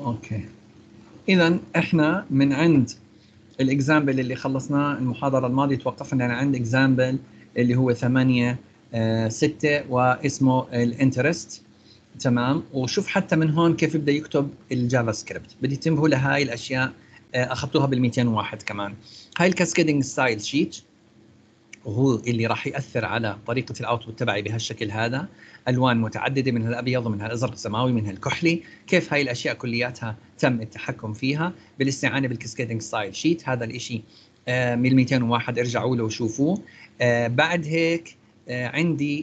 اوكي، اذا احنا من عند الاكزامبل اللي خلصناه المحاضره الماضيه توقفنا عند اكزامبل اللي هو 8 6 واسمه الانترست. تمام، وشوف حتى من هون كيف بده يكتب الجافا سكريبت. بدي تنتبهوا لهاي الاشياء، اخذتوها بال 201 كمان. هاي الكاسكيدنج ستايل شيت وهو اللي راح ياثر على طريقه الاوتبوت تبعي بهالشكل هذا. الوان متعدده، منها الابيض ومنها الازرق السماوي منها الكحلي. كيف هاي الاشياء كلياتها تم التحكم فيها بالاستعانه بالكاسكيدنج ستايل شيت. هذا الشيء من 201 ارجعوا له وشوفوه. بعد هيك عندي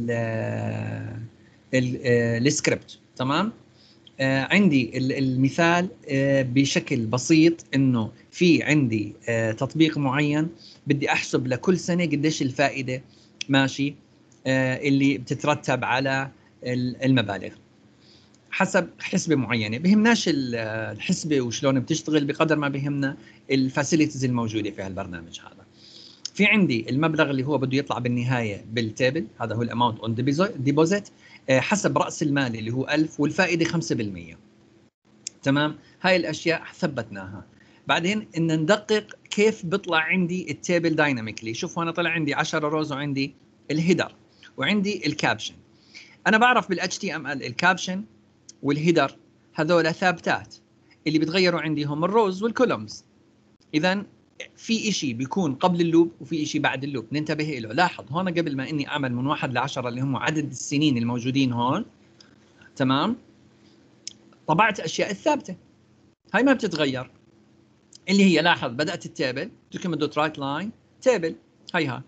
السكريبت. تمام، عندي المثال بشكل بسيط، انه في عندي تطبيق معين بدي احسب لكل سنه قديش الفائده ماشي اللي بتترتب على المبالغ حسب حسبه معينه. بهمناش الحسبه وشلون بتشتغل بقدر ما بهمنا الفاسيلتيز الموجوده في هالبرنامج هذا. في عندي المبلغ اللي هو بده يطلع بالنهايه بالتيبل، هذا هو الاماونت اون ديبوزيت حسب راس المال اللي هو 1000 والفائده 5%. تمام، هاي الاشياء ثبتناها. بعدين ان ندقق كيف بيطلع عندي التيبل دايناميكلي. شوفوا انا طلع عندي 10 روز وعندي الهيدر وعندي الكابشن. انا بعرف بالاتش تي ام ال الكابشن والهيدر هذول ثابتات، اللي بتغيروا عندي هم الروز والكولومز. اذا في شيء بيكون قبل اللوب وفي شيء بعد اللوب ننتبه له. لاحظ هون قبل ما اني اعمل من 1 ل 10 اللي هم عدد السنين الموجودين هون، تمام، طبعت اشياء الثابته هاي ما بتتغير، اللي هي لاحظ بدات التابل دوكيمنت دوت رايت لاين تابل هيها.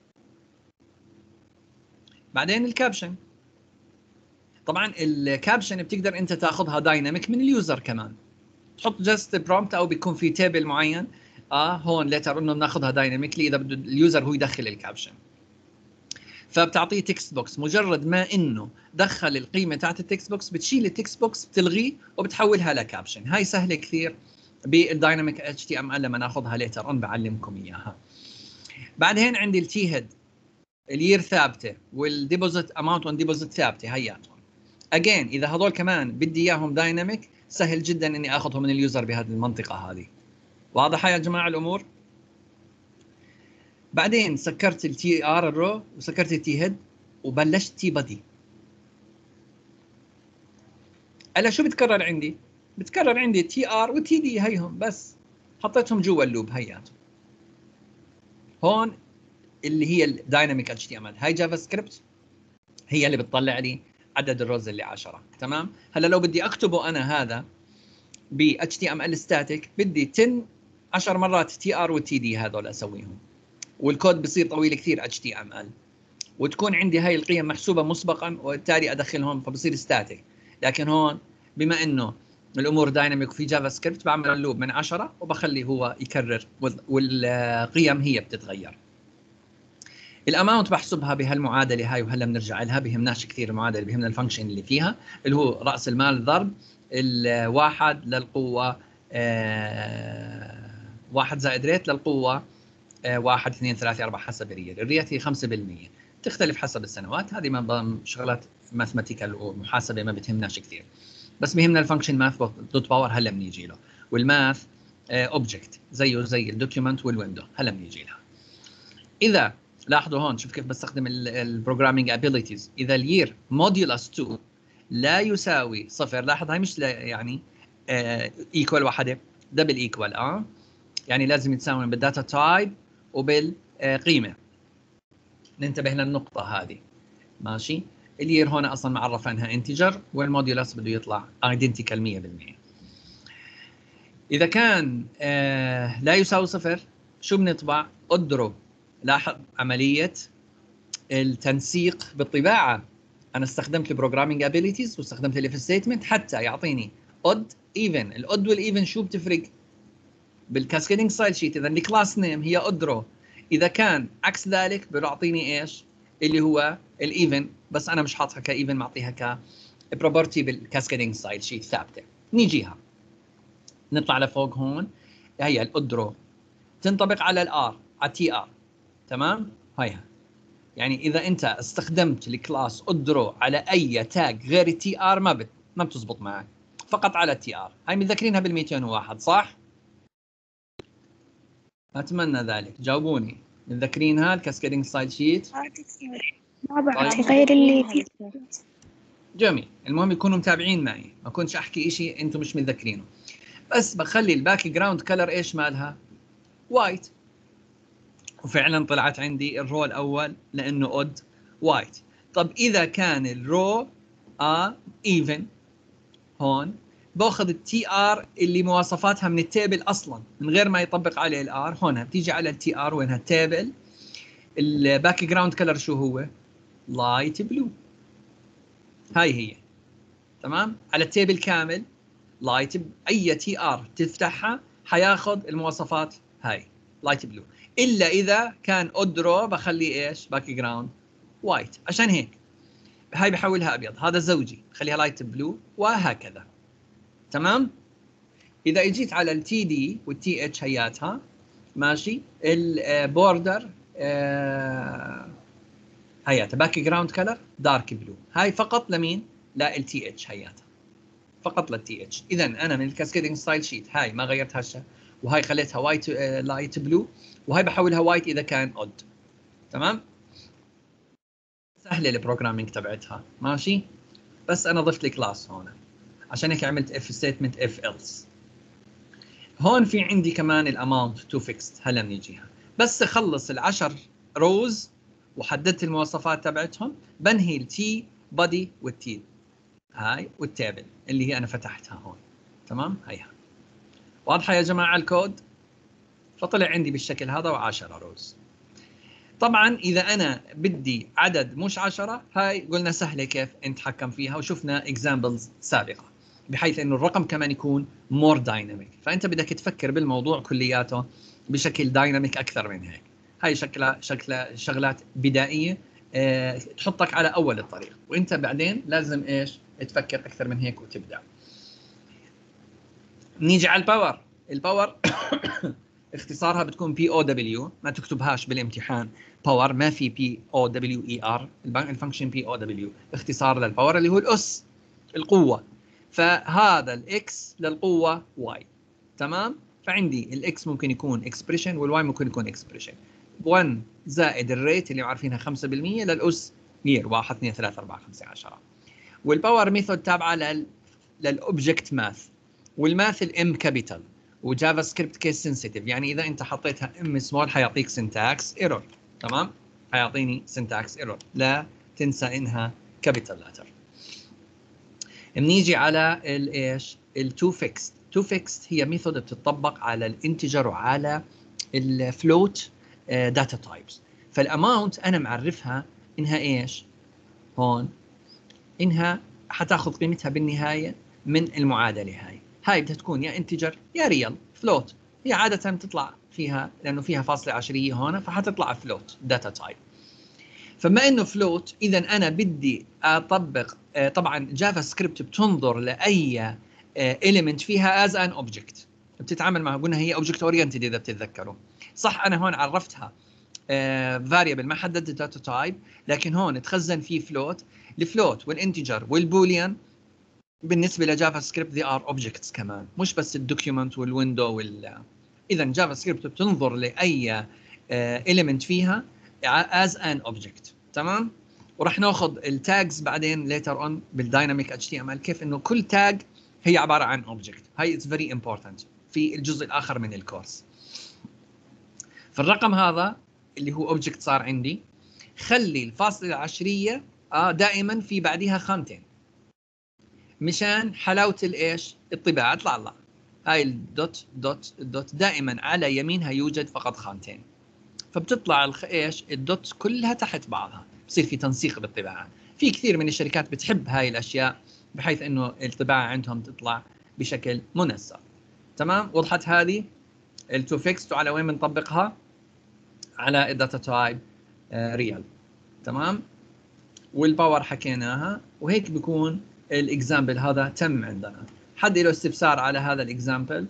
بعدين الكابشن، طبعا الكابشن بتقدر انت تاخذها دايناميك من اليوزر كمان، تحط جاست برومبت او بيكون في تابل معين هون ليتر انه بناخذها دايناميكلي اذا بده اليوزر هو يدخل الكابشن، فبتعطيه تكست بوكس. مجرد ما انه دخل القيمه تاعت التكست بوكس بتشيل التكست بوكس بتلغيه وبتحولها لكابشن. هاي سهله كثير بالدايناميك اتش تي ام ال لما ناخذها ليتر اون بعلمكم اياها. بعدين عندي التي هيد الير ثابته والديبوزيت اماونت اون ديبوزيت ثابته هياتهم. اجين اذا هذول كمان بدي اياهم دايناميك سهل جدا اني اخذهم من اليوزر بهذه المنطقه هذه. واضحه يا جماعه الامور؟ بعدين سكرت التي ار الرو وسكرت التي هيد وبلشت تي بدي. هلا شو بتكرر عندي؟ بتكرر عندي تي ار وتي دي هيهم بس حطيتهم جوا اللوب هياتهم. هون اللي هي الدايناميك اتش تي ام ال، هاي جافا سكريبت هي اللي بتطلع لي عدد الروز اللي 10. تمام، هلا لو بدي اكتبه انا هذا ب اتش تي ام ال ستاتيك بدي 10 مرات تي ار والتي دي هذول اسويهم، والكود بصير طويل كثير اتش تي ام ال، وتكون عندي هاي القيم محسوبه مسبقا وبالتالي ادخلهم فبصير ستاتيك. لكن هون بما انه الامور دايناميك وفي جافا سكريبت بعمل اللوب من 10 وبخلي هو يكرر والقيم هي بتتغير. الاماونت بحسبها بهالمعادله هاي وهلا بنرجع لها، بهمناش كثير المعادله، بهمنا الفانكشن اللي فيها اللي هو راس المال ضرب الواحد للقوه 1 زائد ريت للقوه 1 2 3 4 حسب الريت. الريت هي 5%، تختلف حسب السنوات. هذه ما شغلات ماثيماتيكال ومحاسبه ما بتهمناش كثير، بس بهمنا الفانكشن ماث دوت باور هلا بنيجي له، والماث اوبجكت زيه زي الدوكيومنت والويندو هلا بنيجي لها. اذا لاحظوا هون شوف كيف بستخدم البروجرامينج ابيليتيز. اذا الير موديولس 2 لا يساوي صفر، لاحظ هاي مش يعني ايكوال واحده، دبل ايكوال يعني لازم يتساوي بالداتا تايب وبالقيمه. ننتبه للنقطه هذه ماشي. الير هون اصلا معرف عنها انتجر والموديولس بده يطلع ايدنتيكال 100%. اذا كان لا يساوي صفر شو بنطبع؟ اضرب. لاحظ عمليه التنسيق بالطباعه، انا استخدمت البروجرامينج ابيليتيز واستخدمت الاف ستيتمنت حتى يعطيني اود ايفن. الاود والايفن شو بتفرق بالكاسكيدنج ستايل شيت؟ اذا الكلاس نيم هي اود رو، اذا كان عكس ذلك بيعطيني ايش؟ اللي هو الايفن، بس انا مش حاطها كايفن، معطيها كبروبرتي بالكاسكيدنج ستايل شيت ثابته. نيجيها نطلع لفوق هون، هي الاود رو تنطبق على الار على تي ار. تمام، هيها يعني اذا انت استخدمت الكلاس اودرو على اي تاج غير التي ار ما بتزبط معك، فقط على التي ار. هاي متذكرينها بال 201 صح؟ اتمنى ذلك، جاوبوني. متذكرينها الكاسكيدنج ستايل شيت؟ ما بعرف طيب. غير اللي فيه. جميل، المهم يكونوا متابعين معي، ما كنتش احكي شيء انتم مش متذكرينه. بس بخلي الباك جراوند كلر ايش مالها؟ وايت. وفعلا طلعت عندي الرو الاول لانه اود وايت. طب اذا كان الرو ايفن هون باخذ التي ار اللي مواصفاتها من التيبل اصلا من غير ما يطبق عليه الار. هون بتيجي على التي ار وينها التيبل، الباك جراوند كلر شو هو؟ لايت بلو. هاي هي تمام على التيبل كامل لايت. اي تي ار تفتحها حياخذ المواصفات هاي لايت بلو، الا اذا كان اودرو بخليه ايش؟ باك جراوند وايت. عشان هيك هاي بحولها ابيض، هذا زوجي بخليها لايت بلو وهكذا. تمام. اذا اجيت على التي دي والتي اتش هياتها ماشي، البوردر هياتها باك جراوند كلر دارك بلو. هاي فقط لمين؟ لا التي اتش هياتها فقط للتي اتش. اذا انا من الكاسكيدنج ستايل شيت هاي ما غيرت هالشيء، وهاي خليتها وايت لايت بلو، وهاي بحولها وايت اذا كان اود. تمام. سهله البروجرامينج تبعتها ماشي. بس انا ضفت لي كلاس هون عشان هيك عملت اف ستيتمنت اف ايلس. هون في عندي كمان الاماونت تو فيكست، هلا بنيجيها. بس اخلص ال10 روز وحددت المواصفات تبعتهم بنهي التي بادي والتي هاي والتابل اللي هي انا فتحتها هون. تمام. هيها واضحه يا جماعه الكود؟ فطلع عندي بالشكل هذا و10 روز. طبعا اذا انا بدي عدد مش 10 هاي قلنا سهله كيف نتحكم فيها، وشفنا اكزامبلز سابقه بحيث انه الرقم كمان يكون مور دايناميك. فانت بدك تفكر بالموضوع كلياته بشكل دايناميك اكثر من هيك. هاي شكلها شغلات بدائيه تحطك على اول الطريق، وانت بعدين لازم ايش؟ تفكر اكثر من هيك وتبدع. نيجي على الباور. الباور اختصارها بتكون بي او دبليو، ما تكتبهاش بالامتحان باور، ما في بي او دبليو اي ار. الفانكشن بي او دبليو اختصار للباور اللي هو الاس، القوه. فهذا الاكس للقوه واي. تمام. فعندي الاكس ممكن يكون اكسبريشن والواي ممكن يكون اكسبريشن. 1 زائد الريت اللي عارفينها 5% للاس يير 1 2 3 4 5 10. والباور ميثود تابعه للاوبجكت ماث، والماث الام كابيتال، وجافا سكريبت كيس سنسيتيف. يعني اذا انت حطيتها ام سمول حيعطيك سنتاكس ايرور. تمام. حيعطيني سنتاكس ايرور، لا تنسى انها كابيتال لاتر. بنيجي على الايش؟ التو فيكست. تو فيكست هي ميثود بتطبق على الانتجر وعلى الفلوت داتا تايبس. فالاماونت انا معرفها انها ايش؟ هون انها حتاخذ قيمتها بالنهايه من المعادله هاي بدها تكون يا انتجر يا ريال فلوت. هي عاده تطلع فيها لانه فيها فاصله عشريه هون فحتطلع فلوت داتا تايب. فما انه فلوت اذا انا بدي اطبق طبعا جافا سكريبت بتنظر لاي element فيها as an object، بتتعامل معها. قلنا هي object oriented اذا بتتذكروا صح. انا هون عرفتها variable ما حددت داتا تايب، لكن هون تخزن فيه فلوت. الفلوت والانتجر والبوليان بالنسبه لجافا سكريبت they are objects كمان، مش بس الدوكيومنت والويندو اذا جافا سكريبت بتنظر لاي element فيها as an object. تمام. وراح ناخذ التاجز بعدين later on بالدايناميك HTML كيف انه كل تاج هي عباره عن object. هاي it's very important في الجزء الاخر من الكورس. فالرقم هذا اللي هو object صار عندي، خلي الفاصله العشريه دائما في بعدها خانتين مشان حلاوه الايش؟ الطباعه. اطلع هاي الدوت دوت الدوت دائما على يمينها يوجد فقط خانتين، فبتطلع ايش؟ الدوت كلها تحت بعضها، بصير في تنسيق بالطباعه. في كثير من الشركات بتحب هاي الاشياء بحيث انه الطباعه عندهم تطلع بشكل منسق. تمام. وضحت هذه التو فيكست؟ وعلى وين بنطبقها؟ على الداتا تايب ريال. تمام. والباور حكيناها، وهيك بيكون الاكزامبل هذا تم عندنا. حد له استفسار على هذا الاكزامبل؟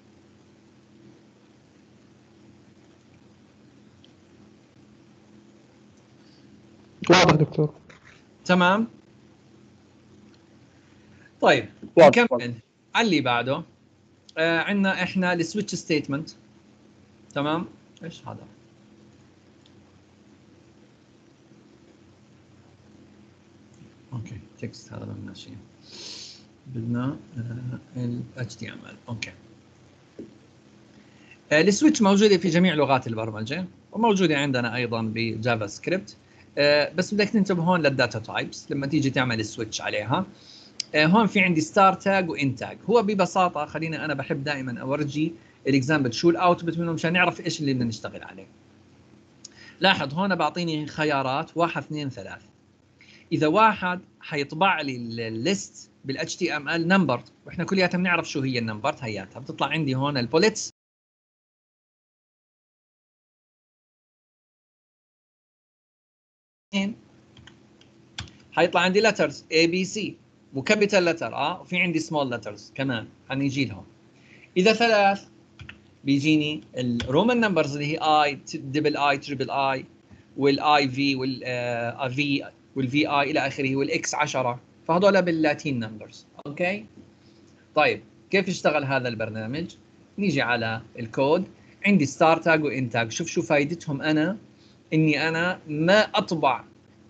واضح دكتور. تمام. طيب واضح. نكمل. على اللي بعده عندنا احنا السويتش ستيتمنت. تمام. ايش هذا؟ اوكي تكست هذا بدنا شيء، بدنا ال HTML. اوكي. السويتش موجوده في جميع لغات البرمجه، وموجوده عندنا ايضا بجافا سكريبت. بس بدك تنتبه هون للداتا تايبس لما تيجي تعمل السويتش عليها. هون في عندي ستار تاج وان تاج. هو ببساطه خليني انا بحب دائما اورجي الاكزامبل شو الاوتبوت منهم مشان نعرف ايش اللي بدنا نشتغل عليه. لاحظ هون بعطيني خيارات 1 2 3. اذا واحد حيطبع لي الليست بالاتش تي ام ال نمبر، واحنا كلياتنا بنعرف شو هي النمبر، هياتها بتطلع عندي هون البوليتس. حيطلع عندي letters A B C وكابيتال لتر وفي عندي small letters كمان حنيجي لهم. اذا ثلاث بيجيني الرومان نمبرز اللي هي I دبل I تريبل I والاي في والفي والفي اي الى اخره والاكس 10، فهذول باللاتين نمبرز. اوكي. طيب كيف يشتغل هذا البرنامج؟ نيجي على الكود. عندي ستار تاج وان تاج. شوف فائدتهم انا اني انا ما اطبع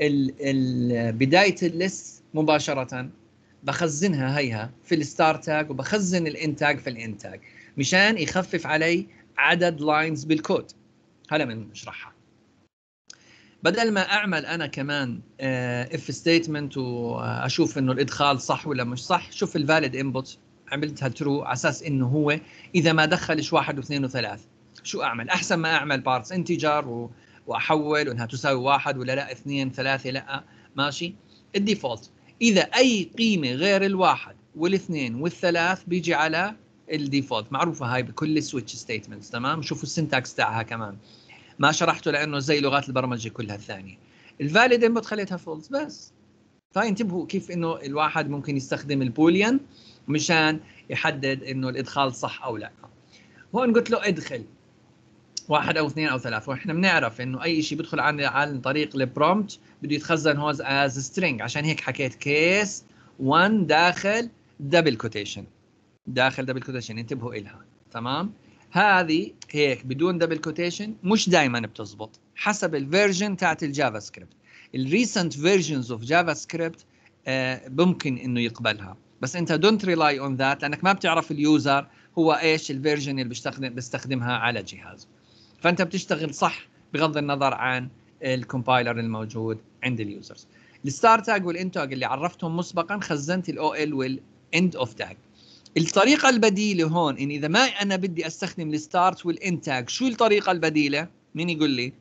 بدايه الليست مباشره، بخزنها هيها في الستار تاج وبخزن الان تاج في الان تاج مشان يخفف علي عدد لاينز بالكود. هلا بنشرحها. بدل ما اعمل انا كمان اف ستيتمنت واشوف انه الادخال صح ولا مش صح، شوف الفاليد انبوت عملتها ترو على اساس انه هو اذا ما دخلش 1 و2 و3 شو اعمل؟ احسن ما اعمل بارتس انتجر واحول وانها تساوي 1 ولا لا 2 3 لا. ماشي. الديفولت اذا اي قيمه غير الواحد والاثنين والثلاث بيجي على الديفولت. معروفه هاي بكل سويتش ستيتمنتس. تمام. شوفوا السنتكس تاعها كمان ما شرحته لانه زي لغات البرمجه كلها الثانيه. الفاليد انبوت خليتها فولس بس. فانتبهوا كيف انه الواحد ممكن يستخدم البوليان مشان يحدد انه الادخال صح او لا. هون قلت له ادخل 1 أو 2 أو 3، واحنا بنعرف انه اي شيء بيدخل عن طريق البرومبت بده يتخزن هون از سترينج، عشان هيك حكيت كيس 1 داخل دبل كوتيشن. داخل دبل كوتيشن انتبهوا إلها. تمام. هذه هيك بدون دبل كوتيشن مش دائما بتزبط حسب الفيرجن تاعت الجافا سكريبت. الريسنت فيرجنز اوف جافا سكريبت ممكن انه يقبلها، بس انت دونت ريلاي اون ذات لانك ما بتعرف اليوزر هو ايش الفيرجن اللي بيستخدمها على جهازه. فانت بتشتغل صح بغض النظر عن الكومبايلر الموجود عند اليوزرز. الستار تاج والان تاج اللي عرفتهم مسبقا خزنت الاو ال والاند اوف تاج. الطريقة البديلة هون إن إذا ما أنا بدي أستخدم الستارت والإنتاج، شو الطريقة البديلة؟ مين يقول لي؟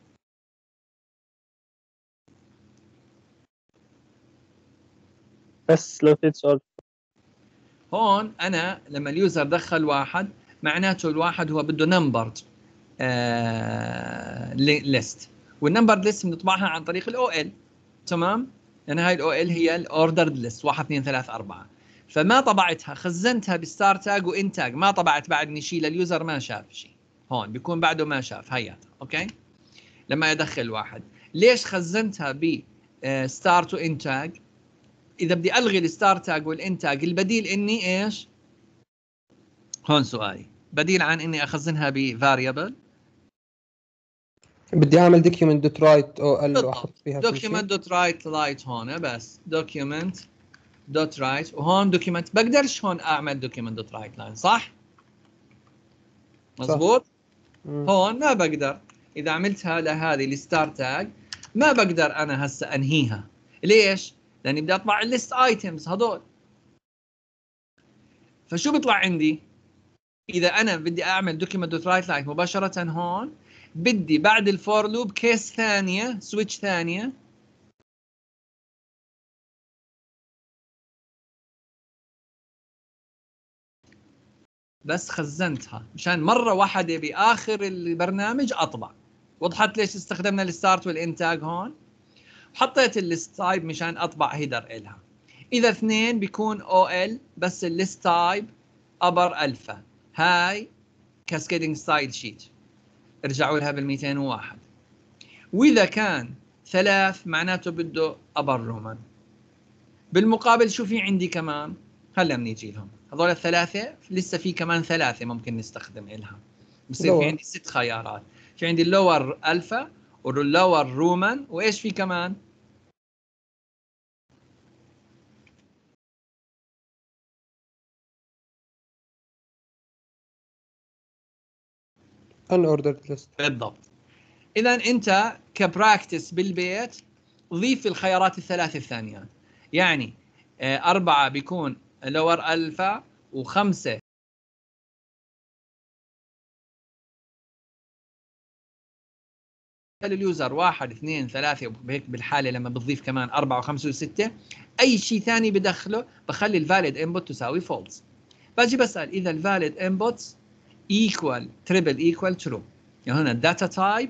بس لو في سؤال. هون أنا لما اليوزر دخل واحد معناته الواحد هو بده نمبرد ليست، والنمبرد ليست بنطبعها عن طريق الأو إل. تمام؟ يعني هاي الأو إل هي الأوردرد ليست 1 2 3 4. فما طبعتها، خزنتها بالستار تاج وإن تاج، ما طبعت بعد نشيل اليوزر ما شاف شيء. هون بيكون بعده ما شاف هياتها. اوكي. لما ادخل واحد ليش خزنتها ب ستارت وان تاج؟ اذا بدي الغي الستار تاج والان تاج البديل اني ايش؟ هون سؤالي بديل عن اني اخزنها بفاريبل. بدي اعمل دوكيومنت دوت رايت او ال واحط فيها كل شيء. دوكيومنت دوت رايت لايت هون بس دوكيومنت دوت رايت، وهون دوكيومنت. بقدرش هون اعمل دوكيومنت دوت رايت لاين صح؟ مزبوط. هون ما بقدر. اذا عملتها لهذه الستار تاج ما بقدر انا هسه انهيها. ليش؟ لاني بدي اطبع الليست ايتمز هذول. فشو بيطلع عندي؟ اذا انا بدي اعمل دوكيومنت دوت رايت لاين مباشره هون بدي بعد الفور لوب كيس ثانيه سويتش ثانيه بس خزنتها مشان مره واحده باخر البرنامج اطبع. وضحت ليش استخدمنا الستارت والانتاج هون؟ حطيت الليست تايب مشان اطبع هيدر إلها. اذا اثنين بيكون او ال بس الليست تايب ابر الفا. هاي كاسكيدنج ستايل شيت ارجعوا لها بال 201. واذا كان ثلاث معناته بده ابر رومان. بالمقابل شو في عندي كمان؟ هلا بنيجي لهم. هذول الثلاثه لسه في كمان ثلاثه ممكن نستخدم لها. بصير في عندي 6 خيارات. في عندي اللور الفا واللور رومان وايش في كمان؟ unordered list. بالضبط. اذا انت كبراكتس بالبيت ضيف الخيارات الثلاث الثانيات. يعني 4 بيكون لور الفا و5 اليوزر 1 2 3 وهيك بالحاله لما بتضيف كمان 4 و5 و6 اي شيء ثاني بدخله بخلي الفاليد انبوت تساوي فولس. باجي بسال اذا الفاليد انبوتس ايكوال تريبل ايكوال ترو. يعني هنا الداتا تايب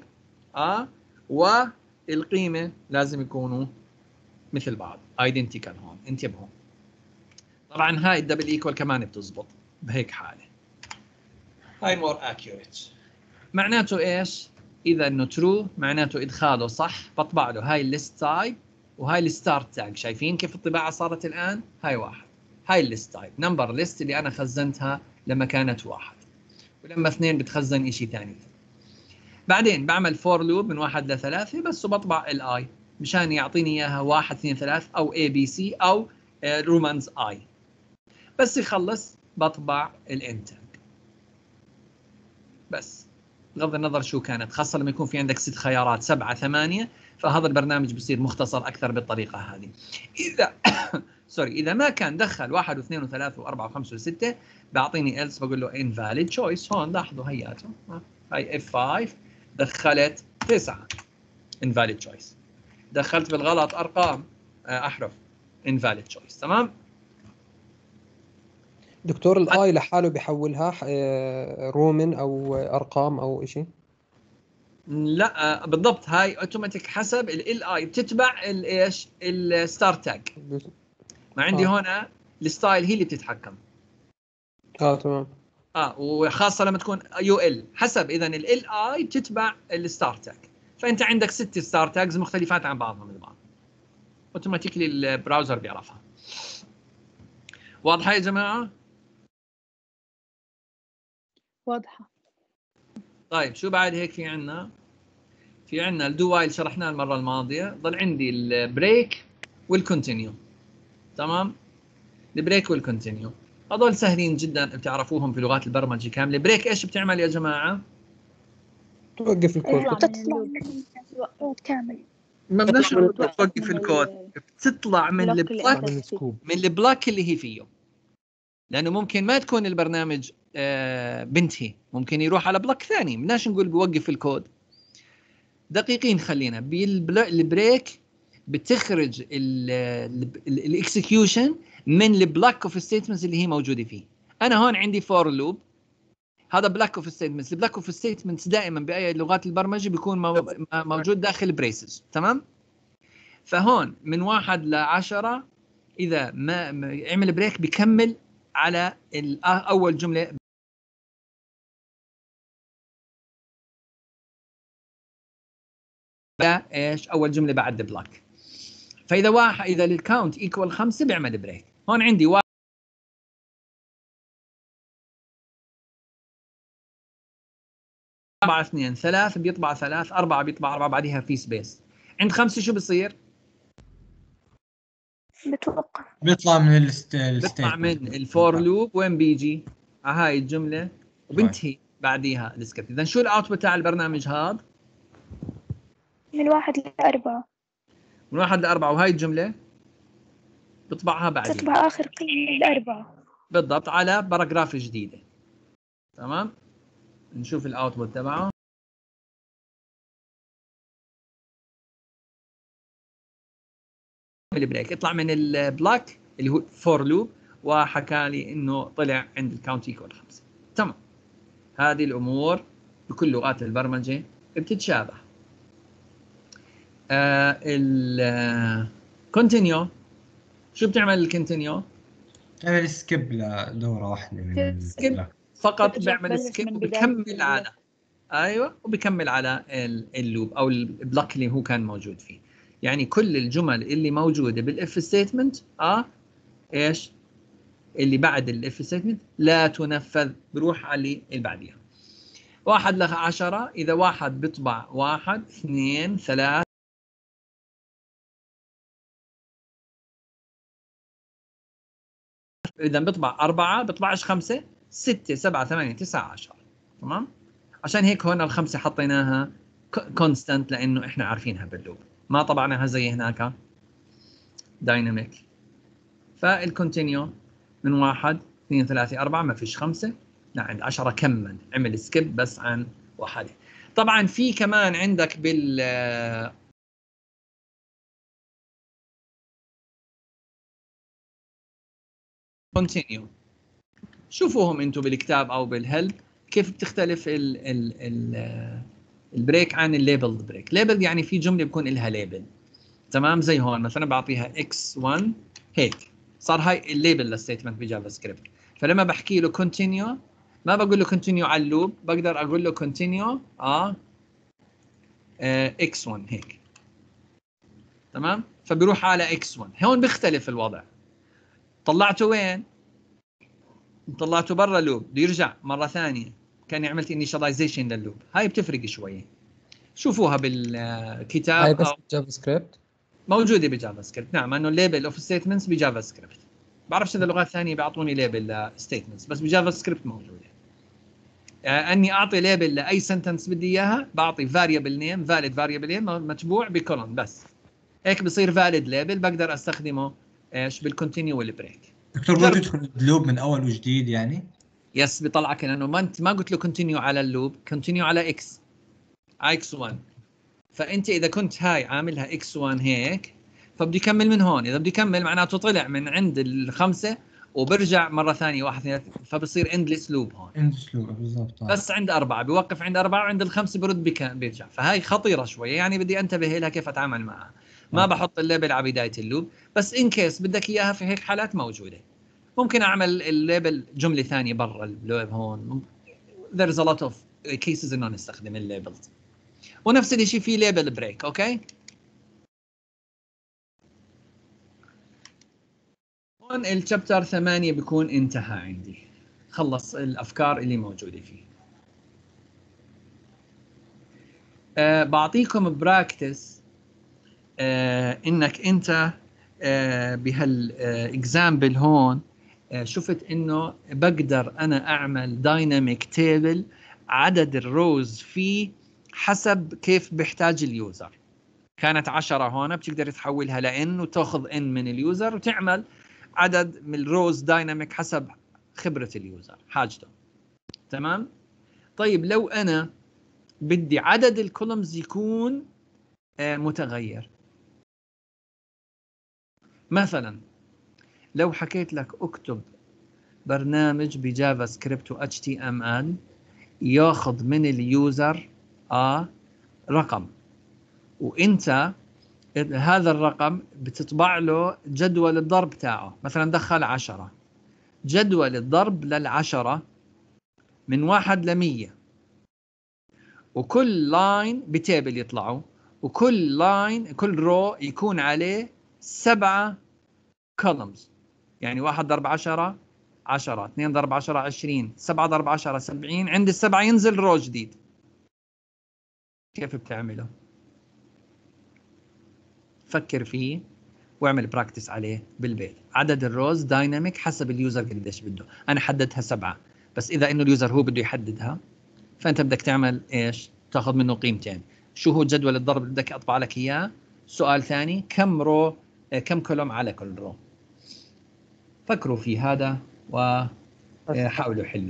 والقيمه لازم يكونوا مثل بعض ايدنتيكال. هون انتبهوا طبعا هاي الدبل ايكوال كمان بتزبط بهيك حاله. هاي مور اكيوريت. معناته ايش؟ اذا انه ترو معناته ادخاله صح بطبع له هاي الليست تايب وهاي الستارت تاج. شايفين كيف الطباعه صارت الان؟ هاي 1 هاي الليست تايب نمبر ليست اللي انا خزنتها لما كانت 1 ولما 2 بتخزن شيء ثاني. بعدين بعمل فور لوب من 1 ل 3 بس وبطبع الاي مشان يعطيني اياها 1 2 3 او اي بي سي او رومانز اي. بس يخلص بطبع الانتاج بس بغض النظر شو كانت، خاصه لما يكون في عندك 6 خيارات 7 8 فهذا البرنامج بصير مختصر اكثر بالطريقه هذه. اذا سوري اذا ما كان دخل 1 و2 و3 و4 و5 و6 بعطيني else بقول له invalid choice. هون لاحظوا هياته هاي F5 دخلت 9 invalid choice. دخلت بالغلط ارقام احرف invalid choice. تمام دكتور الاي لحاله بيحولها رومن او ارقام او شيء؟ لا بالضبط هاي اوتوماتيك حسب ال اي بتتبع الايش الستار تاج. ما عندي هنا الستايل هي اللي بتتحكم. تمام. وخاصه لما تكون يو ال حسب اذا ال اي بتتبع الستار تاج. فانت عندك 6 ستار تاجز مختلفات عن بعضهم البعض اوتوماتيكلي البراوزر بيعرفها. واضحه يا جماعه؟ واضحة. طيب شو بعد هيك في عندنا؟ في عندنا الدو وايل شرحناه المره الماضيه. ضل عندي البريك والكونتينيو. تمام البريك والكونتينيو هذول سهلين جدا بتعرفوهم في لغات البرمجه كامله. بريك ايش بتعمل يا جماعه؟ توقف الكود. تطلع من الكود كامل. ما بدناش توقف الكود، بتطلع من البلوك من البلوك اللي هي فيه. لانه ممكن ما تكون البرنامج بنتهي، ممكن يروح على بلوك ثاني. بدناش نقول بوقف الكود. دقيقين خلينا بالبريك بتخرج الاكسكيوشن من البلوك اوف ستيتمنتس اللي هي موجوده فيه. انا هون عندي فور لوب هذا بلوك اوف ستيتمنتس. البلوك اوف ستيتمنتس دائما باي لغات البرمجه بيكون موجود داخل بريسز. تمام فهون من 1 ل 10 اذا ما عمل بريك بكمل على اول جمله ايش اول جمله بعد بلوك. فاذا اذا الكاونت ايكوال 5 بيعمل بريك. هون عندي 1 4 2 3 بيطبع 3 4 بيطبع 4 بعدها في سبيس. عند 5 شو بصير؟ بيطلع من بيطلع من الفور لوب. وين بيجي؟ على هاي الجمله وبنتهي بعديها السكريبت. اذا شو الاوتبوت تاع البرنامج هذا؟ من 1 ل 4. من 1 ل 4 وهاي الجمله بطبعها بعدين تطبع اخر قيمه ل4 بالضبط على باراجراف جديده. تمام نشوف الاوتبوت تبعه. البريك يطلع من البلوك اللي هو فور لوب وحكى لي انه طلع عند الكاونت ايكوال 5. تمام هذه الامور بكل لغات البرمجه بتتشابه. الكونتينيو شو بتعمل الكونتينيو؟ تعمل سكيب لدوره واحده من سكيب فقط. بيعمل سكيب وبكمل على ايوه وبكمل على اللوب او البلوك اللي هو كان موجود فيه. يعني كل الجمل اللي موجوده بالاف ستيتمنت ايش اللي بعد الاف ستيتمنت لا تنفذ، بروح على اللي بعديها. 1 ل 10 إذا واحد بيطبع 1 2 3 إذا بيطبع 4 بيطبعش 5 6 7 8 9 10. تمام؟ عشان هيك هون الخمسة حطيناها كونستانت لأنه إحنا عارفينها باللوب، ما طبعناها زي هناك دايناميك. فالكونتينيو من 1 2 3 4 ما فيش 5 لعند 10 كمل، عمل سكيب بس عن واحدة. طبعا في كمان عندك بال كونتينيو، شوفوهم انتم بالكتاب او بالهيلب كيف بتختلف البريك عن الليبل بريك. ليبل يعني في جمله بكون لها ليبل، تمام؟ زي هون مثلا بعطيها x1 هيك صار هاي الليبل للستيتمنت بجافا سكريبت. فلما بحكي له كونتينيو ما بقول له كونتينيو على اللوب، بقدر اقول له كونتينيو x1 هيك، تمام؟ فبيروح على x1. هون بيختلف الوضع، طلعته وين؟ طلعته برا لوب، بده يرجع مره ثانيه كاني عملت انيشاليزيشن لللوب. هاي بتفرق شويه، شوفوها بالكتاب. هاي بس جافا سكريبت موجوده بجافا سكريبت، نعم، انه الليبل اوف ستيتمنتس بجافا سكريبت. بعرفش اذا لغات ثانيه بيعطوني ليبل لستيتمنتس، بس بجافا سكريبت موجوده. اني اعطي ليبل لاي سنتنس بدي اياها، بعطي فاريبل نيم فاليد فاريبل نيم متبوع بكولون، بس هيك بصير فاليد ليبل، بقدر استخدمه ايش بالكونتينيو والبريك. دكتور ممكن تدخل اللوب من اول وجديد يعني؟ يس بيطلعك، لانه ما انت ما قلت له كونتينيو على اللوب، كونتينيو على اكس x1. فانت اذا كنت هاي عاملها x1 هيك فبدي يكمل من هون. اذا بدي يكمل معناته طلع من عند الخمسه وبرجع مره ثانيه 1 2 3، فبصير اندلس لوب هون. اندلس لوب بالضبط. بس عند 4 بيوقف عند 4 وعند الخمسه برد بيرجع. فهاي خطيره شويه، يعني بدي انتبه لها كيف اتعامل معها. ما بحط الليبل على بدايه اللوب، بس ان كيس بدك اياها في هيك حالات موجوده. ممكن اعمل الليبل جمله ثانيه برا اللوب هون. there's a lot of cases انه نستخدم الليبلز. ونفس الشيء في ليبل بريك. اوكي، هون الشابتر 8 بيكون انتهى عندي، خلص الافكار اللي موجوده فيه. بعطيكم براكتس انك انت بهالاكزامبل هون شفت انه بقدر انا اعمل دايناميك تيبل عدد الروز فيه حسب كيف بيحتاج اليوزر. كانت 10 هون بتقدر تحولها لان وتاخذ ان من اليوزر وتعمل عدد من الروز دايناميك حسب خبرة اليوزر حاجته. تمام؟ طيب لو انا بدي عدد الكولومز يكون متغير، مثلا لو حكيت لك اكتب برنامج بجافا سكريبت و HTML ياخذ من اليوزر رقم، وانت هذا الرقم بتطبع له جدول الضرب تاعه. مثلا دخل 10، جدول الضرب لل10 من 1 ل 100، وكل لاين بتابل يطلعوا، وكل لاين كل رو يكون عليه 7 كولمز. يعني 1 ضرب 10 10، 2 ضرب 10 20، 7 ضرب 10 70. عند ال7 ينزل رو جديد. كيف بتعمله؟ فكر فيه واعمل براكتس عليه بالبيت. عدد الروز دايناميك حسب اليوزر قديش بده. انا حددتها 7، بس اذا انه اليوزر هو بده يحددها فانت بدك تعمل ايش؟ تاخذ منه قيمتين. شو هو جدول الضرب اللي بدك اطبع لك اياه؟ سؤال ثاني، كم رو كم كولوم على كل رو؟ فكروا في هذا وحاولوا حلوه.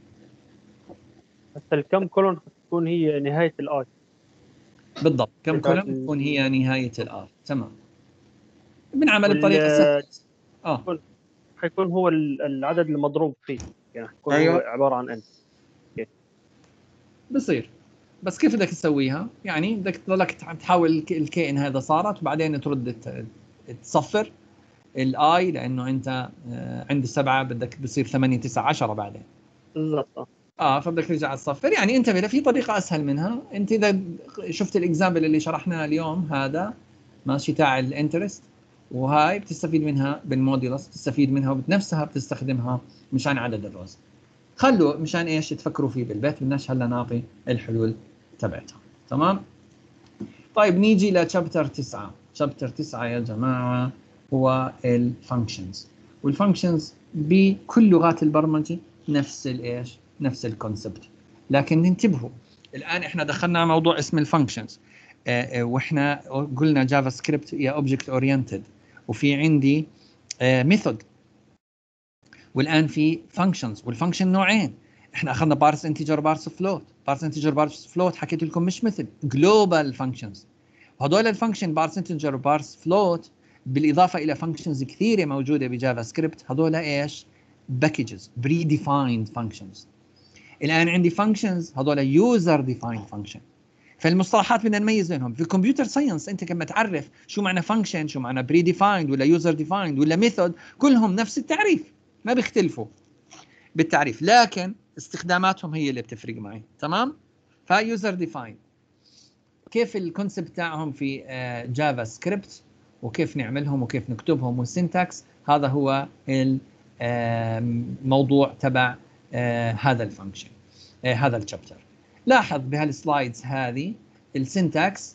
بس الكم كولون تكون هي نهاية الآي. بالضبط، كم كولوم تكون هي نهاية الآر. تمام، بنعمل بطريقة سهلة. حيكون هو العدد المضروب فيه، يعني حيكون أيوة. هو عبارة عن n. بصير، بس كيف بدك تسويها؟ يعني بدك تضلك تحاول الكائن هذا صارت، وبعدين ترد تصفر الاي، لانه انت عند 7 بدك بصير 8 9 10 بعدين. بالضبط. فبدك ترجع تصفر. يعني انتبه، في طريقه اسهل منها. انت اذا شفت الاكزامبل اللي شرحناه اليوم هذا ماشي تاع الانترست، وهاي بتستفيد منها بالموديلس، بتستفيد منها وبنفسها بتستخدمها مشان عدد الروز. خلوا مشان ايش تفكروا فيه بالبيت، بدناش هلا نعطي الحلول تبعتها. تمام. طيب نيجي لشابتر 9. شابتر 9 يا جماعه هو الفانكشنز، والفانكشنز بكل لغات البرمجه نفس الايش، نفس الكونسبت. لكن انتبهوا الان احنا دخلنا موضوع اسم الفانكشنز، واحنا قلنا جافا سكريبت هي اوبجكت اورينتد، وفي عندي ميثود، والان في فانكشنز، والفانكشن نوعين. احنا اخذنا بارس انتجر بارس فلوت. بارس انتجر بارس فلوت حكيت لكم مش مثل جلوبال فانكشنز. هذول الفانكشن بارس انتجر بارس فلوت بالاضافه الى فانكشنز كثيره موجوده بجافا سكريبت، هذول ايش؟ باكجز بري ديفايند فانكشنز. الان عندي فانكشنز هذول يوزر ديفايند فانكشن. فالمصطلحات بدنا نميز بينهم. في الكمبيوتر ساينس انت كما تعرف شو معنى فانكشن، شو معنى بري ديفايند ولا يوزر ديفايند ولا ميثود، كلهم نفس التعريف، ما بيختلفوا بالتعريف، لكن استخداماتهم هي اللي بتفرق معي. تمام. فيوزر ديفايند كيف الكونسبت تاعهم في جافا سكريبت، وكيف نعملهم وكيف نكتبهم والسنتكس، هذا هو الموضوع تبع هذا الفانكشن، هذا الشابتر. لاحظ بهالسلايدز هذه السنتكس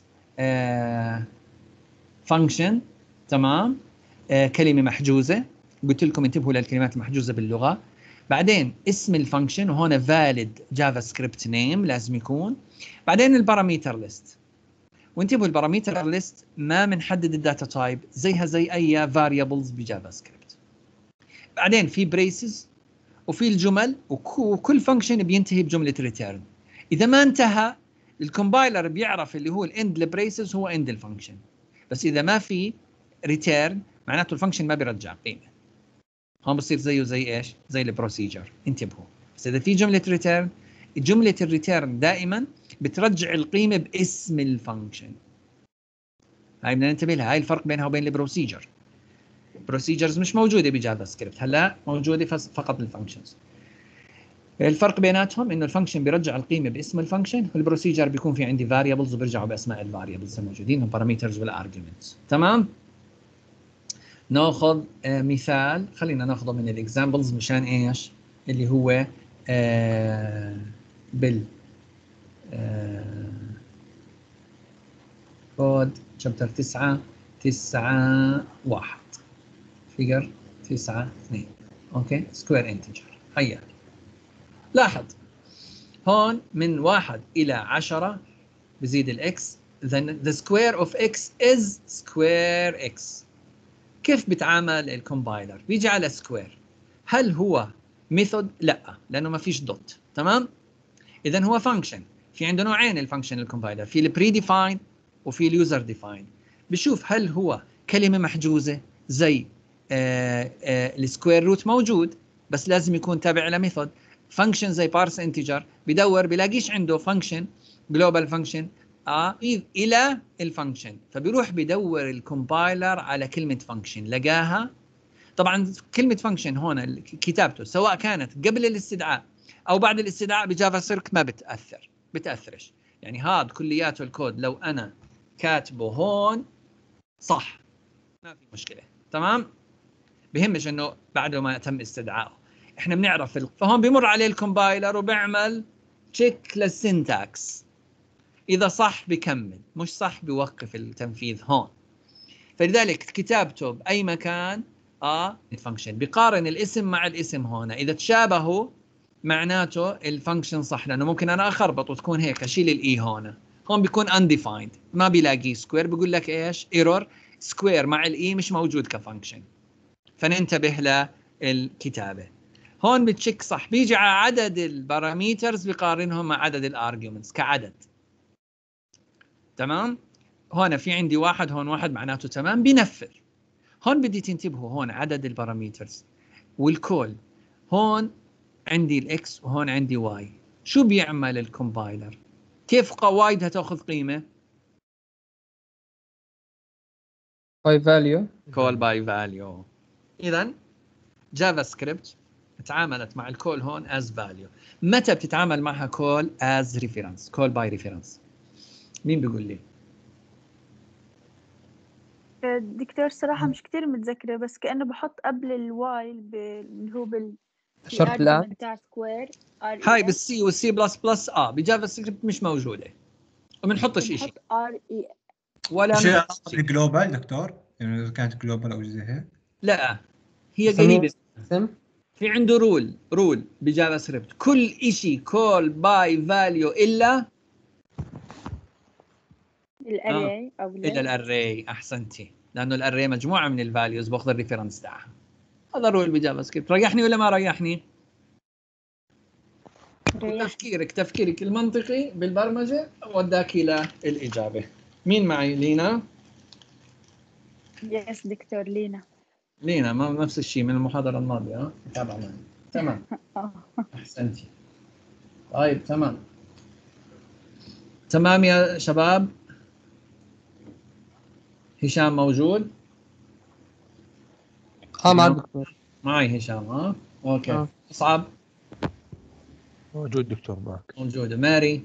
فانكشن. تمام. كلمه محجوزه، قلت لكم انتبهوا للكلمات المحجوزه باللغه. بعدين اسم الفانكشن، وهنا فاليد جافا سكريبت نيم لازم يكون. بعدين الباراميتر ليست، وانتبهوا الباراميتر ليست ما بنحدد الداتا تايب زيها زي اي فاريبلز بجافا سكريبت. بعدين في بريسز وفي الجمل، وكل فانكشن بينتهي بجمله ريتيرن. اذا ما انتهى الكومبايلر بيعرف اللي هو الاند البريسز هو اند الفانكشن، بس اذا ما في ريتيرن معناته الفانكشن ما بيرجع قيمه. هون بصير زيه زي ايش؟ زي البروسيجر. انتبهوا، بس اذا في جمله ريتيرن، جمله الريتيرن دائما بترجع القيمه باسم الفانكشن. هاي بدنا ننتبه لها، هاي الفرق بينها وبين البروسيجر. بروسيجرز مش موجوده بجافا سكريبت، هلا موجوده فقط الفانكشنز. الفرق بيناتهم انه الفانكشن بيرجع القيمه باسم الفانكشن، والبروسيجر بيكون في عندي فاريبلز وبيرجعوا باسماء الفاريبلز الموجودين، البارامترز والارجيومنتس. تمام. ناخذ مثال، خلينا ناخذه من الاكزامبلز مشان ايش اللي هو بال كود شابتر 9.1 فيجر 9.2. اوكي. سكوير انتجر. هيا لاحظ هون من 1 إلى 10 بزيد الاكس، then the square of x is square x. كيف بتعامل الكومبايلر؟ بيجي على سكوير. هل هو ميثود؟ لا، لانه ما فيش دوت. تمام. اذا هو فانكشن. في عنده نوعين الفانكشن الكومبايلر، في البري ديفاين وفي اليوزر ديفاين. بشوف هل هو كلمه محجوزه زي السكوير روت موجود بس لازم يكون تابع لميثود. فانكشن زي بارس انتجر بدور بلاقيش عنده فانكشن جلوبال فانكشن الى الفانكشن، فبيروح بدور الكومبايلر على كلمه فانكشن، لقاها. طبعا كلمه فانكشن هون كتابته سواء كانت قبل الاستدعاء او بعد الاستدعاء بجافا سكريبت ما بتاثرش. يعني هذا كلياته الكود لو انا كاتبه هون صح ما في مشكله. تمام. بهمش انه بعده ما تم استدعائه. احنا بنعرف فهون بيمر عليه الكومبايلر وبيعمل تشيك للسنتاكس، اذا صح بكمل، مش صح بيوقف التنفيذ هون. فلذلك كتابته باي مكان الفانكشن بيقارن الاسم مع الاسم هون، اذا تشابهوا معناته الفانكشن صح، لانه ممكن انا اخربط وتكون هيك اشيل الاي هون بيكون undefined ما بيلاقي سكوير، بيقول لك ايش؟ ايرور سكوير مع الاي مش موجود كفانكشن. فننتبه للكتابه. هون بتشيك صح، بيجي على عدد الباراميترز بيقارنهم مع عدد الارجيومنتس كعدد. تمام. هون في عندي واحد، هون واحد، معناته تمام بينفذ. هون بدي تنتبهوا هون عدد الباراميترز والكول. هون عندي الاكس وهون عندي واي. شو بيعمل الكومبايلر؟ كيف واي بدها تاخذ قيمه؟ باي فاليو. كول باي فاليو. اذا جافا سكريبت تعاملت مع الكول هون as value. متى بتتعامل معها كول as reference؟ كول باي reference. مين بيقول لي؟ دكتور صراحة مش كتير متذكرة، بس كأنه بحط قبل الواي اللي هو شرط لا بتاع سكوير هاي بالسي والسي بلس بلس بجافا سكريبت مش موجوده وبنحطش شيء بنحط ار اي. ولا شيء بنحط شيء. جلوبال دكتور، يعني إذا كانت جلوبال أو زي هيك. لا هي نسميه قريبه. اسم في عنده رول بجافا سكريبت كل شيء كول باي فاليو الا الاري او الا الاري. احسنتي، لانه الاري مجموعه من الفاليوز باخذ الريفرنس تاعها. هذا رول بجافا سكريبت. ريحني ولا ما ريحني؟ تفكيرك المنطقي بالبرمجه وداك الى الاجابه. مين معي؟ لينا؟ يس دكتور لينا. لينا ما نفس الشيء من المحاضره الماضيه. تابع معي. تمام. احسنتي. طيب تمام يا شباب. هشام موجود؟ مع الدكتور. معي هشام. اوكي. اصعب موجود دكتور معك. موجوده. ماري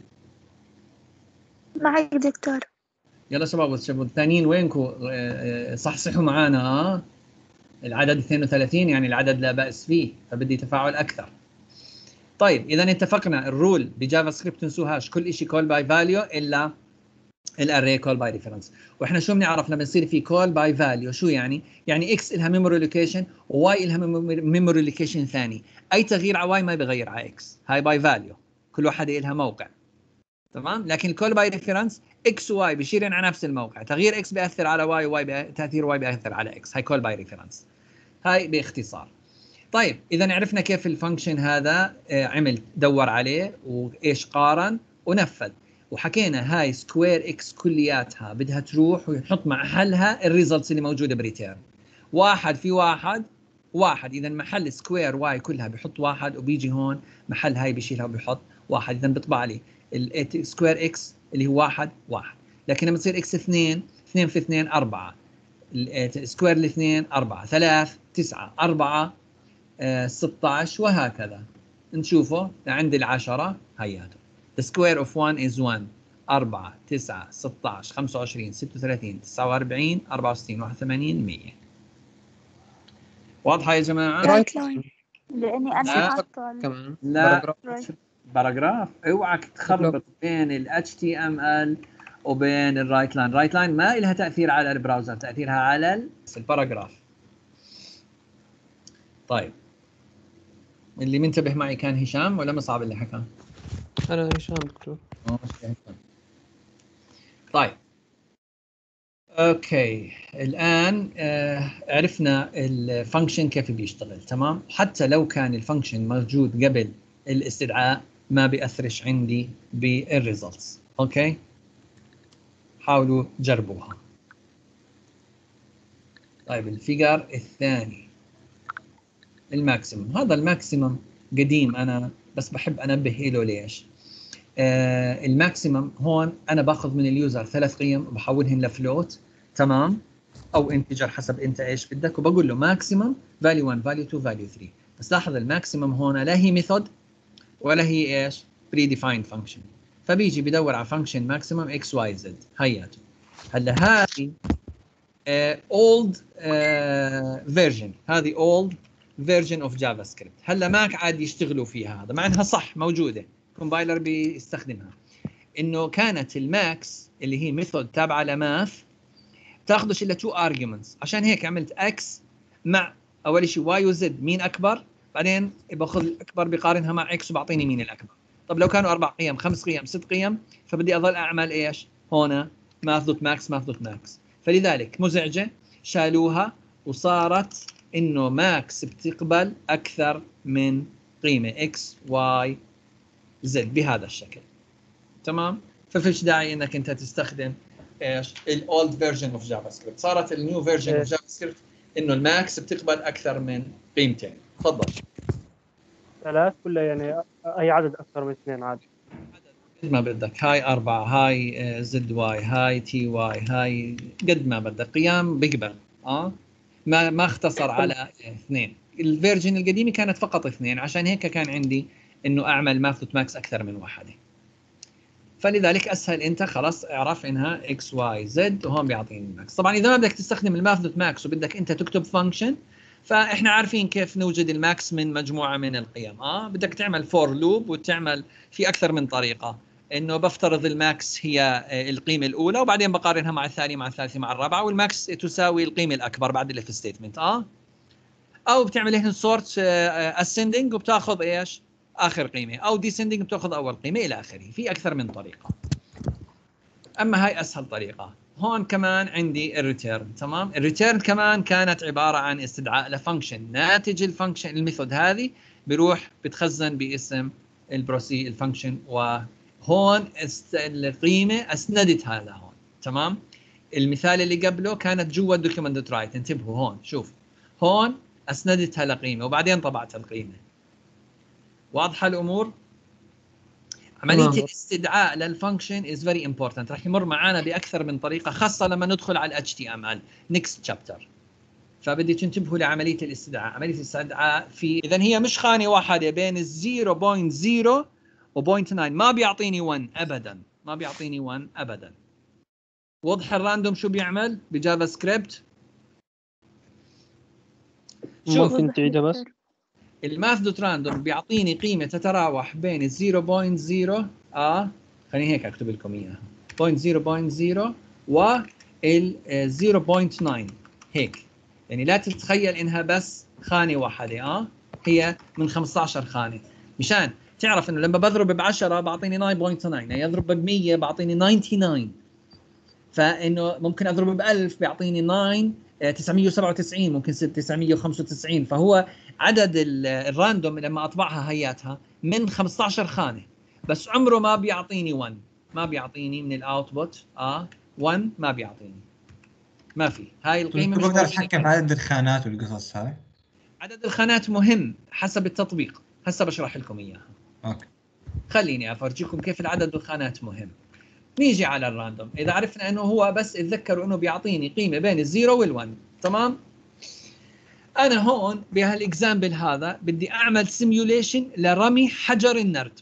معك دكتور. يلا شباب الثانيين وينكم؟ صحصحوا معانا. العدد 32 يعني العدد لا بأس فيه، فبدي تفاعل أكثر. طيب إذا اتفقنا الرول بجافا سكريبت تنسوهاش، كل شيء كول باي فاليو إلا الاري كول باي ريفرنس. واحنا شو بنعرف لما يصير في كول باي فاليو؟ شو يعني؟ يعني اكس لها ميموري لوكيشن وواي لها ميموري لوكيشن ثاني. اي تغيير على واي ما بيغير على اكس، هاي باي فاليو، كل واحده لها موقع. تمام. لكن الكول باي ريفرنس اكس وواي بيشيرن على نفس الموقع، تغيير اكس بياثر على واي وواي تاثير واي بياثر على اكس. هاي كول باي ريفرنس. هاي باختصار. طيب اذا عرفنا كيف الفانكشن هذا عمل، دور عليه وايش قارن ونفذ، وحكينا هاي سكوير اكس كلياتها بدها تروح ويحط مع حلها الريزلتس اللي موجوده بريتيرن. واحد في واحد، اذا محل سكوير واي كلها بحط واحد، وبيجي هون محل هاي بيشيلها وبيحط واحد. اذا بيطبع لي سكوير اكس اللي هو واحد. لكن لما تصير اكس 2 في 2 4، سكوير الاثنين 4، 3 9 4 16 وهكذا. نشوفه عند العشرة. هياته the square of 1 is 1 4 9 16 25 36 49 64 81 100. واضحة يا جماعة؟ رايت لاين. لاني انا حاطه كمان لا باراجراف. اوعك تخربط بين ال HTML وبين الرايت لاين. رايت لاين ما لها تأثير على البراوزر، تأثيرها على الباراجراف. طيب اللي منتبه معي كان هشام ولا مصعب اللي حكى؟ أنا هشام دكتور. طيب اوكي الآن عرفنا الفانكشن كيف بيشتغل. تمام. حتى لو كان الفانكشن موجود قبل الاستدعاء ما بيأثرش عندي بالريزلتس. اوكي حاولوا جربوها. طيب الفيجر الثاني الماكسيمم. هذا الماكسيمم قديم انا بس بحب انبه له. ليش؟ الماكسيمم هون انا باخذ من اليوزر 3 قيم وبحولهم لفلوت. تمام. او انتجر حسب انت ايش بدك، وبقول له ماكسيمم فاليو 1 فاليو 2 فاليو 3. بس لاحظ الماكسيمم هون لا هي ميثود ولا هي ايش؟ بري ديفايند فانكشن. فبيجي بدور على فانكشن ماكسيمم اكس واي زد. هياته. هلا هذه old version، هذه old version of JavaScript. هلا ماك عاد يشتغلوا فيها، هذا مع انها صح موجوده، كومبايلر بيستخدمها. انه كانت الماكس اللي هي ميثود تابعه لماث تاخذش الا 2 arguments. عشان هيك عملت اكس مع اول شيء واي وزد مين اكبر، بعدين باخذ الاكبر بقارنها مع اكس وبعطيني مين الاكبر. طب لو كانوا 4 قيم 5 قيم 6 قيم فبدي اظل اعمل ايش هون؟ ماث دوت ماكس ماث دوت ماكس. فلذلك مزعجه شالوها وصارت انه ماكس بتقبل اكثر من قيمه اكس واي زد بهذا الشكل. تمام. ففيش داعي انك انت تستخدم ايش الاولد فيرجن اوف جافا سكريبت. صارت النيو فيرجن اوف جافا سكريبت انه الماكس بتقبل اكثر من قيمتين. تفضل. 3 ولا يعني اي عدد اكثر من 2 عادي؟ قد ما بدك. هاي 4، هاي زد واي، هاي تي واي، هاي قد ما بدك قيام بقبل. ما اختصر على 2. الفيرجن القديمه كانت فقط 2، عشان هيك كان عندي انه اعمل ماث دوت ماكس اكثر من واحده. فلذلك اسهل انت خلاص اعرف انها اكس واي زد وهون بيعطيني الماكس. طبعا اذا ما بدك تستخدم الماث دوت ماكس وبدك انت تكتب فانكشن، فاحنا عارفين كيف نوجد الماكس من مجموعه من القيم. بدك تعمل فور لوب وتعمل في اكثر من طريقه، انه بفترض الماكس هي القيمه الاولى وبعدين بقارنها مع الثانيه مع الثالثه مع الرابعه، والماكس تساوي القيمه الاكبر بعد الاف ستيتمنت. او بتعمل هنا سورت اسندنج وبتاخذ ايش اخر قيمه، او ديسندنج بتاخذ اول قيمه الى اخره. في اكثر من طريقه، اما هاي اسهل طريقه. هون كمان عندي الريتيرن. تمام، الريتيرن كمان كانت عباره عن استدعاء لفانكشن. ناتج الفانكشن الميثود هذه بيروح بتخزن باسم البروسي الفانكشن، وهون القيمه اسندتها لهون. تمام، المثال اللي قبله كانت جوا الدوكيومنت دوت رايت. انتبهوا هون، شوف هون اسندتها لقيمه وبعدين طبعت القيمه. واضحه الامور؟ عمليه الاستدعاء للفانكشن is very important، راح يمر معنا باكثر من طريقه، خاصه لما ندخل على HTML next chapter. فبدي تنتبهوا لعمليه الاستدعاء. عمليه الاستدعاء في اذا هي مش خانه واحده بين 0.0 و 0.9، ما بيعطيني 1 ابدا، ما بيعطيني 1 ابدا. وضح الراندوم شو بيعمل بجافا سكريبت؟ شوف ممكن تعيدها بس؟ الماث دوت راندوم بيعطيني قيمه تتراوح بين 0.0 خليني هيك اكتب لكم اياها 0.0 وال 0.9 هيك. يعني لا تتخيل انها بس خانه واحده، هي من 15 خانه، مشان تعرف انه لما بضرب ب10 بعطيني 9.9، يعني اضرب ب100 بعطيني 99، فانه ممكن اضرب ب1000 بيعطيني 997، ممكن 995. فهو عدد الراندوم لما اطبعها هياتها من 15 خانه، بس عمره ما بيعطيني 1، ما بيعطيني من الاوتبوت 1 ما بيعطيني، ما في هاي القيمه. مش بقدر اتحكم في عدد الخانات والقصص هاي؟ عدد الخانات مهم حسب التطبيق، هسه بشرح لكم اياها. اوكي، خليني افرجيكم كيف العدد والخانات مهم. نيجي على الراندوم. اذا عرفنا انه هو بس اتذكروا انه بيعطيني قيمه بين الزيرو وال1. تمام، انا هون بهالاكزامبل هذا بدي اعمل سيميوليشن لرمي حجر النرد.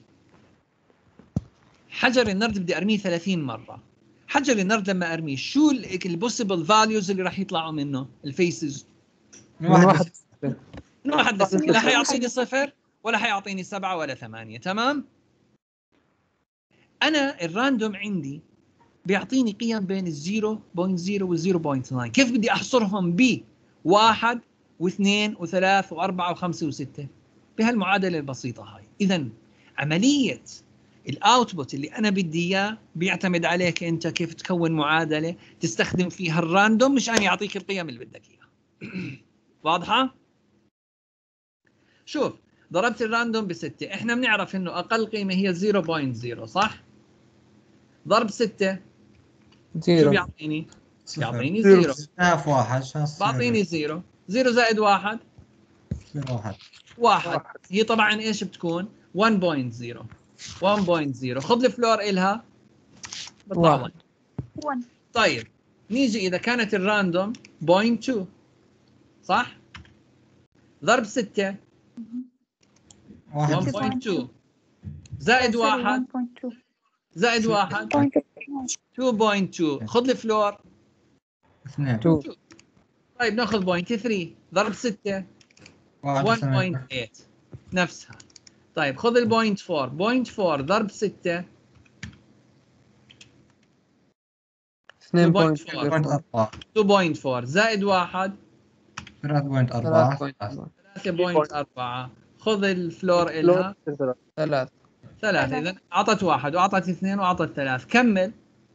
حجر النرد بدي ارميه 30 مره. حجر النرد لما ارميه شو البوسيبل فاليوز اللي راح يطلعوا منه؟ الفيسز من واحد من 1 ل 6. لا حيعطيني 0 ولا حيعطيني 7 ولا 8. تمام، انا الراندوم عندي بيعطيني قيم بين 0.0 و 0.9. كيف بدي احصرهم ب 1 و2 و3 و4 و5 و6؟ بهالمعادله البسيطه هاي. اذا عمليه الاوتبوت اللي انا بدي اياه بيعتمد عليك انت كيف تكون معادله تستخدم فيها الراندوم مشان يعطيك القيم اللي بدك اياها. واضحه؟ شوف ضربت الراندوم ب6، احنا بنعرف انه اقل قيمه هي 0.0 صح؟ ضرب 6 شو بيعطيني؟ بيعطيني 0. في واحد بعطيني 0. 0 زائد 1 1. هي طبعا ايش بتكون؟ 1.0. 1.0 خذ الفلور إلها بطلع 1. طيب نيجي اذا كانت الراندوم 0.2 صح؟ ضرب 6 1.2 زائد 1 زائد 1 2.2 خذ الفلور 2. طيب ناخذ بوينت 3 ضرب 6 1.8 نفسها. طيب خذ البوينت 4 بوينت 4 ضرب 6 2.4 زائد 1 3.4 خذ الفلور إلها 3. إذا أعطت 1 وأعطت 2 وأعطت 3. كمل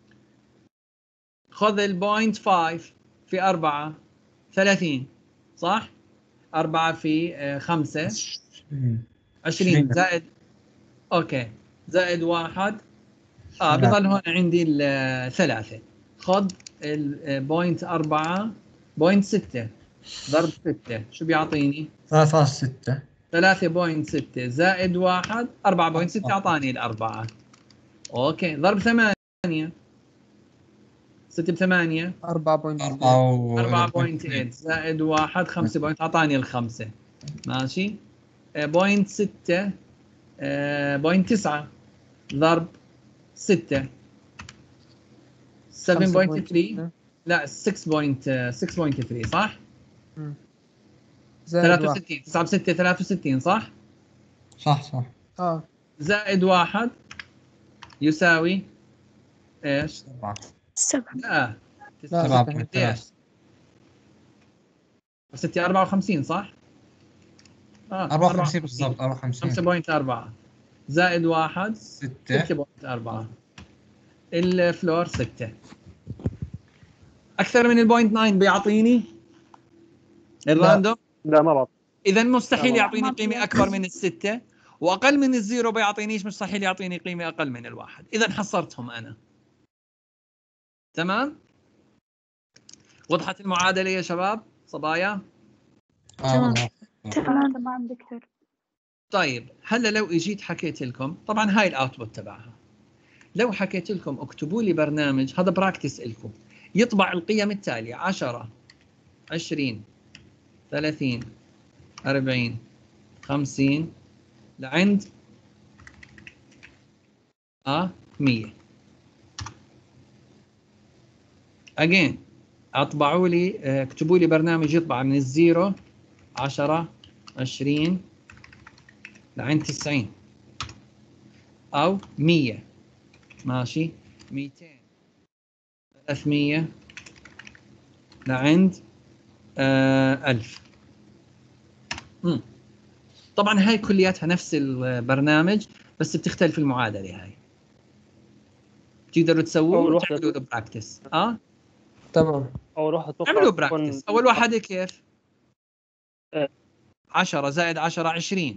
خذ البوينت 5 في 4 30 صح؟ 4 في 5 20 زائد اوكي زائد 1 بضل هون عندي 3. خذ البوينت 4 بوينت 6 ضرب 6 شو بيعطيني؟ 3.6 3.6 زائد 1 4.6 اعطاني الأربعة. اوكي ضرب 8 6 ب8 4.8 زائد 1 5 بوينت اعطاني ال5 ماشي. بوينت 6 بوينت 9 ضرب 6 7.3 لا 6.3 صح؟ زائد 1 63 9 ب6 63 صح؟ صح زائد 1 يساوي ايش؟ 7. لا لا 7.3 قديش؟ 6 54 صح؟ 54 بالضبط 54 5.4 زائد 1 6 6.4 الفلور 6 أكثر من البوينت 9 بيعطيني الراندوم؟ لا ما بعرف. إذا مستحيل لا، يعطيني ما قيمة بيعطي. أكبر من الستة، وأقل من الزيرو بيعطينيش، مستحيل يعطيني قيمة أقل من الواحد. إذا حصرتهم أنا. تمام؟ وضحت المعادلة يا شباب صبايا؟ تمام. تمام. تمام دكتور. طيب هلا لو اجيت حكيت لكم، طبعا هاي الاوتبوت تبعها، لو حكيت لكم اكتبوا لي برنامج، هذا براكتس لكم، يطبع القيم التالية 10 20 30 40 50 لعند 100. اجين اطبعوا لي، اكتبوا لي برنامج يطبع من الزيرو 10 20 لعند 90 او 100 ماشي 200 300 لعند 1000. طبعا هاي كلياتها نفس البرنامج بس بتختلف المعادلة. هاي تقدروا تسووه وتعملوا له براكتس. تمام. اول واحده اعملوا براكتس. اول واحدة كيف؟ 10 زائد 10 20.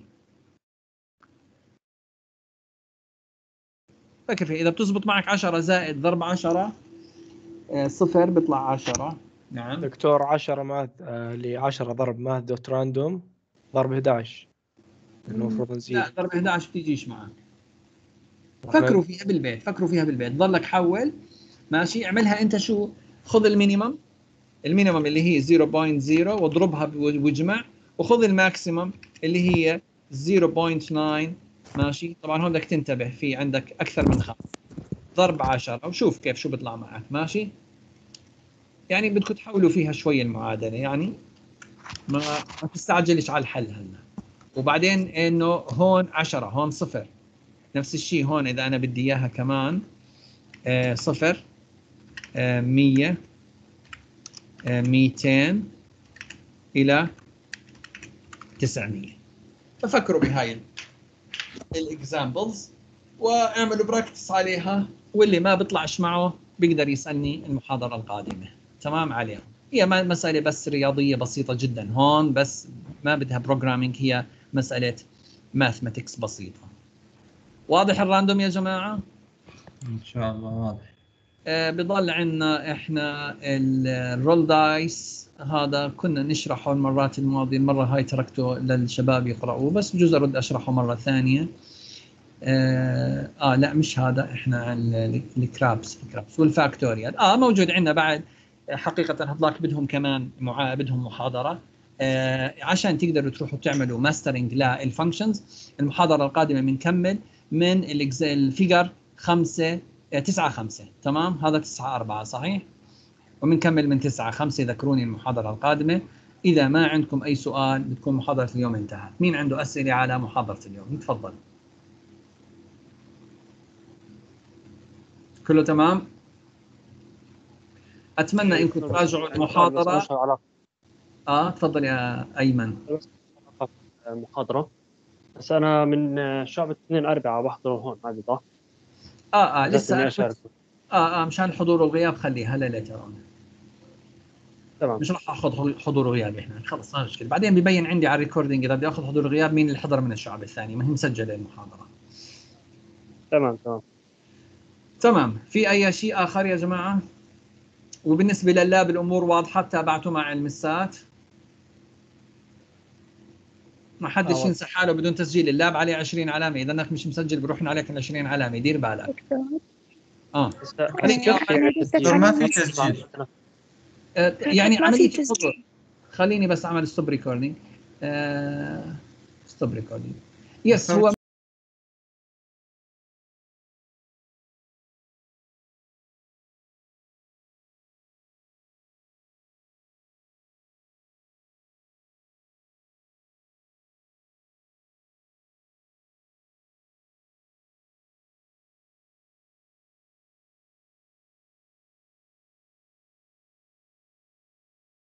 فكيف اذا بتزبط معك 10 زائد ضرب 10 صفر بيطلع 10. نعم دكتور 10 ماث ل 10 ضرب ماث دوت راندوم ضرب 11 المفروض نزيد. لا ضرب 11 بتيجيش معك. فكروا فيها بالبيت، فكروا فيها بالبيت، ضلك حول ماشي. اعملها انت شو، خذ المينيمم اللي هي 0.0 واضربها واجمع، وخذ الماكسيمم اللي هي 0.9 ماشي. طبعا هون بدك تنتبه، في عندك اكثر من 5 ضرب 10 وشوف كيف شو بيطلع معك ماشي. يعني بدكم تحولوا فيها شوي المعادله، يعني ما تستعجلش على الحل هلا. وبعدين انه هون 10 هون صفر، نفس الشيء هون اذا انا بدي اياها كمان صفر 100 200 الى 900. ففكروا بهاي الاكزامبلز واعملوا براكتس عليها، واللي ما بيطلعش معه بيقدر يسالني المحاضره القادمه. تمام عليها. هي مساله بس رياضيه بسيطه جدا هون، بس ما بدها بروجرامينج، هي مساله ماثماتكس بسيطه. واضح الراندوم يا جماعه؟ ان شاء الله واضح. بضل عندنا احنا الرول دايس، هذا كنا نشرحه المرات الماضيه، المره هاي تركته للشباب يقرأوه، بس بجوز ارد اشرحه مره ثانيه. لا مش هذا، احنا الكرابس والفاكتوريال موجود عندنا بعد. حقيقه هذاك بدهم كمان بدهم محاضره عشان تقدروا تروحوا تعملوا ماسترنج للفانكشنز. المحاضره القادمه بنكمل من الفيجر 5 9 5. تمام، هذا 9 4 صحيح، وبنكمل من 9 5. ذكروني المحاضره القادمه. اذا ما عندكم اي سؤال بتكون محاضره اليوم انتهت. مين عنده اسئله على محاضره اليوم؟ تفضل. كله تمام؟ اتمنى انكم تراجعوا المحاضره. تفضل يا ايمن. محاضره بس انا من شعبة 2 4 بحضر هون عادي صح؟ لسه اشارك. مشان الحضور والغياب خليها لليتر. تمام مش راح اخذ حضور وغياب هنا، خلص ما مشكله. بعدين ببين عندي على الريكوردينج اذا بدي اخذ حضور وغياب مين اللي حضر من الشعب الثاني، ما هي مسجله المحاضره. تمام. في اي شيء اخر يا جماعه؟ وبالنسبه لللاب الامور واضحه؟ تابعتوا مع المسات؟ ما حدش ينسى حاله بدون تسجيل. اللاب عليه 20 علامه، اذا انك مش مسجل بروحنا عليك ال 20 علامه، دير بالك. ما في تسجيل يعني عمليه الحضور. خليني بس اعمل ستوب ريكوردينج. ستوب ريكوردينج. يس، هو